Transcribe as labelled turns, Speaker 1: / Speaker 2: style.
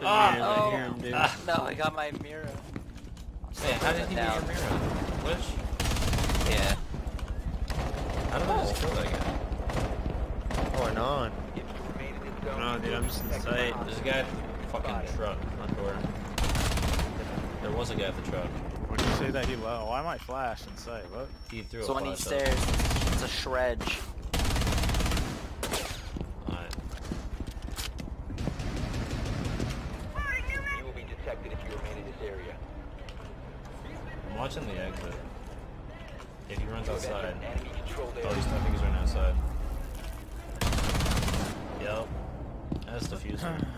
Speaker 1: man.
Speaker 2: Oh.
Speaker 1: I hear him, dude.
Speaker 2: No, I got my mirror.
Speaker 3: Man, how did he get your mirror? Glitch?
Speaker 2: Yeah.
Speaker 3: How did I just kill that guy?
Speaker 1: Or not. No, dude, I'm just in sight.
Speaker 3: There's a guy at the fucking truck, not door. There was a guy at the truck.
Speaker 4: Would you say that he low? Why am I flash in sight? What?
Speaker 3: He threw
Speaker 2: So
Speaker 3: a
Speaker 2: when he
Speaker 3: flash up.
Speaker 2: stares, it's a shredge.
Speaker 3: Alright.
Speaker 5: You will be detected if you remain in this area.
Speaker 3: I'm watching the exit. If he runs outside.
Speaker 5: Enemy controlled
Speaker 3: Oh,
Speaker 5: area.
Speaker 3: I think he's running outside. Yep. That's diffusing.